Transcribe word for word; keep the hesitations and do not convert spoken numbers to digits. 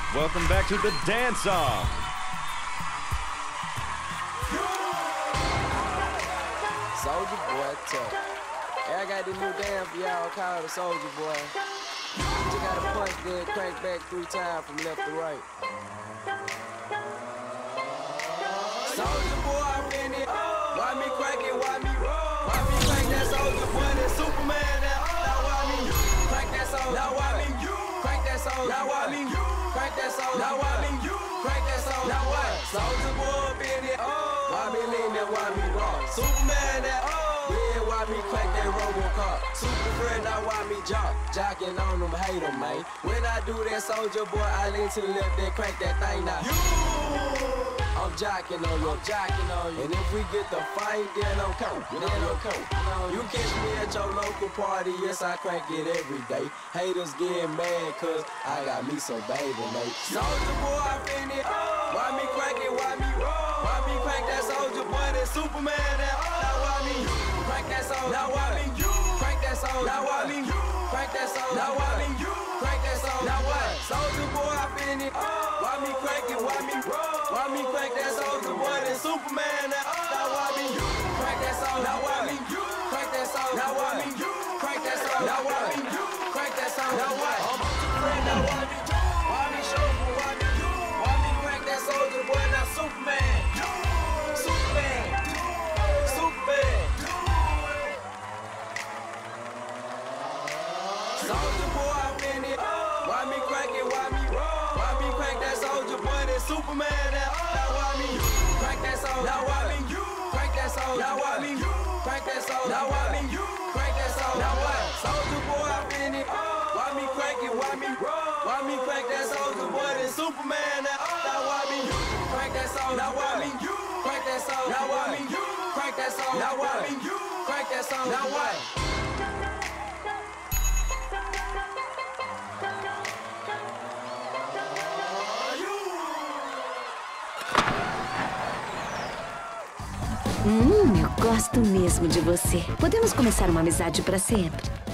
Welcome back to the dance-off. Soulja Boy tough. Hey, I got this new dance for y'all called the Soulja Boy. You just gotta punch, then crank back three times from left to right. Soulja Boy, I'm in it. Why me crank it? Why me roll? Why me crank that Soulja Boy? That Superman now. Now why me crank that Soulja? Now why me crank that Soulja? Now why me crank that Soulja? Now why me crank that Soulja? Now what? Soulja Boy up in it. Why me lean that? Why me roll? Superman that. Yeah, why me crank that Robocop? Super friend, now why me jock? Jocking on them, hate them, man. When I do that Soulja Boy, I lean to the left, then crank that thing now. You! I'm jocking on you, I'm jocking on you. And if we get the fight, then I'm coming, then I'm coming. You catch me at your local party, yes, I crank it every day. Haters getting mad, cause I got me some baby, mate. Soulja Boy, I fin it. Why me crank it, why me roll? Why me crank that Soulja Boy, that Superman, that now why me crank that Soulja? Now why me crank that Soulja? Now why me crank that Soulja? Now why me crank that Soulja? Now what? Soulja Boy, I fin it. Why me crank it, why me roll? Why me crank that Soulja Boy, that Superman, that now why me crank that Soulja? Now why me crank that Soulja? Now why me crank that Soulja? Now why me crank that Soulja? Now what? I'm up to friend, now why me why me show me why me why me crank that Soulja Boy, now Superman, Superman, Superman. Soulja Boy, I'm in it. Why me crank it? Why me roll? Why me crank that Soulja Boy, that Superman, that now why me crank that Soulja? Now why me crank that Soulja? Now why me crank that Soulja? Now why me crank that Soulja? Now what? Soulja Boy, I'm in it. Why me crank it? Why me roll? Why me crank that Soulja Boy, that Superman, that now why me crank that Soulja? Now why me crank that Soulja? Now why me crank that Soulja? Now why me crank that Soulja? Now what? Hum, eu gosto mesmo de você. Podemos começar uma amizade pra sempre.